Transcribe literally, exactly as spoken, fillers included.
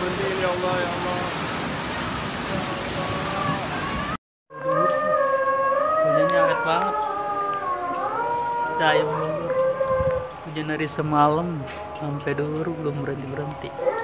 berhenti ya Allah ya Allah. Hujannya awet banget. Cahaya melembur. Hujan dari semalam sampai dulu belum berhenti berhenti.